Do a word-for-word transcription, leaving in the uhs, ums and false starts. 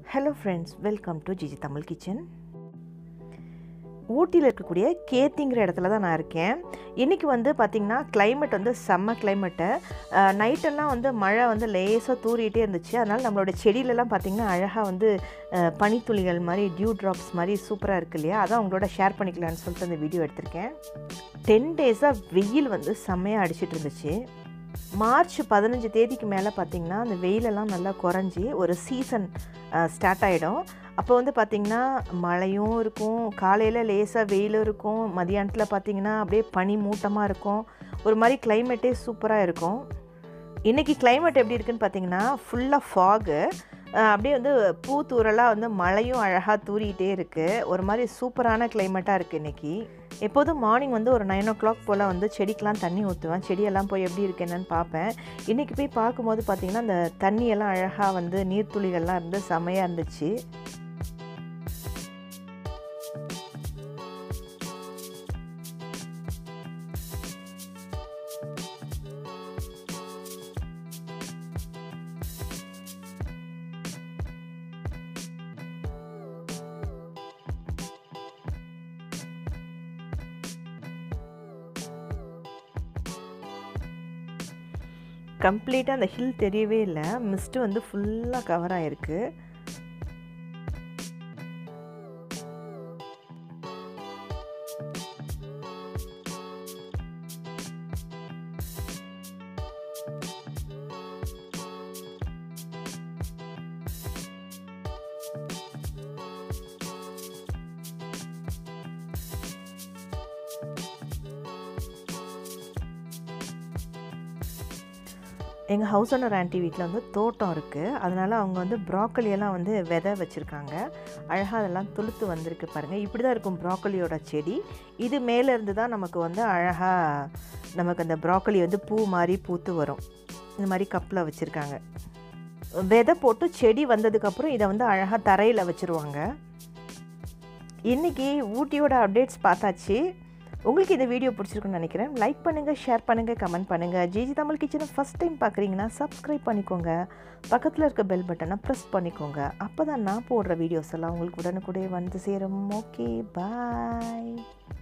Hello friends, welcome to Gigi Tamil Kitchen. ஊட்டியில் இருக்கக்கூடிய கேத்திங்கிற இடத்துல தான் நான் இருக்கேன். இன்றைக்கி வந்து பார்த்திங்கன்னா கிளைமேட் வந்து செம்ம கிளைமேட்டு. நைட்டெல்லாம் வந்து மழை வந்து லேசாக தூரிகிட்டே இருந்துச்சு. அதனால் நம்மளோட செடியிலலாம் பார்த்திங்கன்னா அழகாக வந்து பனித்துளிகள் மாதிரி டியூ ட்ராப்ஸ் மாதிரி சூப்பராக இருக்குது இல்லையா? அதான் உங்களோட ஷேர் பண்ணிக்கலான்னு சொல்லிட்டு அந்த வீடியோ எடுத்திருக்கேன். டென் டேஸாக வெயில் வந்து செம்மையாக அடிச்சிட்டு இருந்துச்சு. மார்ச் பதினஞ்சு தேதிக்கு மேலே பார்த்திங்கன்னா அந்த வெயிலெல்லாம் நல்லா குறைஞ்சி ஒரு சீசன் ஸ்டார்ட் ஆகிடும். அப்போ வந்து பார்த்திங்கன்னா மழையும் இருக்கும், காலையில் லேசாக வெயிலும் இருக்கும், மதியானத்தில் பார்த்திங்கன்னா அப்படியே பனி மூட்டமாக இருக்கும். ஒரு மாதிரி கிளைமேட்டே சூப்பராக இருக்கும். இன்றைக்கி கிளைமேட் எப்படி இருக்குதுன்னு பார்த்திங்கன்னா ஃபுல்லாக ஃபாகு, அப்படியே வந்து பூத்தூரெல்லாம் வந்து மழையும் அழகாக தூரிகிட்டே இருக்குது. ஒரு மாதிரி சூப்பரான கிளைமேட்டாக இருக்குது இன்றைக்கி. எப்போதும் மார்னிங் வந்து ஒரு நைன் ஓ கிளாக் போல் வந்து செடிக்கெலாம் தண்ணி ஊற்றுவேன். செடியெல்லாம் போய் எப்படி இருக்கு என்னன்னு பார்ப்பேன். இன்றைக்கி போய் பார்க்கும்போது பார்த்திங்கன்னா அந்த தண்ணியெல்லாம் அழகாக வந்து நீர்த்துளிகள்லாம் இருந்து செமையாக இருந்துச்சு. கம்ப்ளீட்டாக அந்த ஹில் தெரியவே இல்லை, மிஸ்ட்டு வந்து ஃபுல்லாக கவர் ஆகிருக்கு. எங்கள் ஹவுஸ் ஓனர் ஆண்டி வீட்டில் வந்து தோட்டம் இருக்குது. அதனால் அவங்க வந்து ப்ராக்கலியெல்லாம் வந்து விதை வச்சுருக்காங்க. அழகாக அதெல்லாம் துளுத்து வந்திருக்கு பாருங்கள். இப்படி தான் இருக்கும் ப்ராக்கலியோட செடி. இது மேலேருந்து தான் நமக்கு வந்து அழகாக நமக்கு அந்த ப்ராக்கலி வந்து பூ மாதிரி பூத்து வரும். இந்த மாதிரி கப்பில் வச்சுருக்காங்க. விதை போட்டு செடி வந்ததுக்கப்புறம் இதை வந்து அழகாக தரையில் வச்சுருவாங்க. இன்றைக்கி ஊட்டியோட அப்டேட்ஸ் பார்த்தாச்சு. உங்களுக்கு இந்த வீடியோ பிடிச்சிருக்குன்னு நினைக்கிறேன். லைக் பண்ணுங்கள், ஷேர் பண்ணுங்கள், கமெண்ட் பண்ணுங்கள். ஜிஜி தமிழ் கிச்சனை ஃபஸ்ட் டைம் பார்க்குறீங்கன்னா சப்ஸ்கிரைப் பண்ணிக்கோங்க. பக்கத்தில் இருக்க பெல் பட்டனை ப்ரெஸ் பண்ணிக்கோங்க. அப்போ தான் நான் போடுற வீடியோஸ் எல்லாம் உங்களுக்கு உடனுக்குடைய வந்து சேரும். ஓகே, பாய்.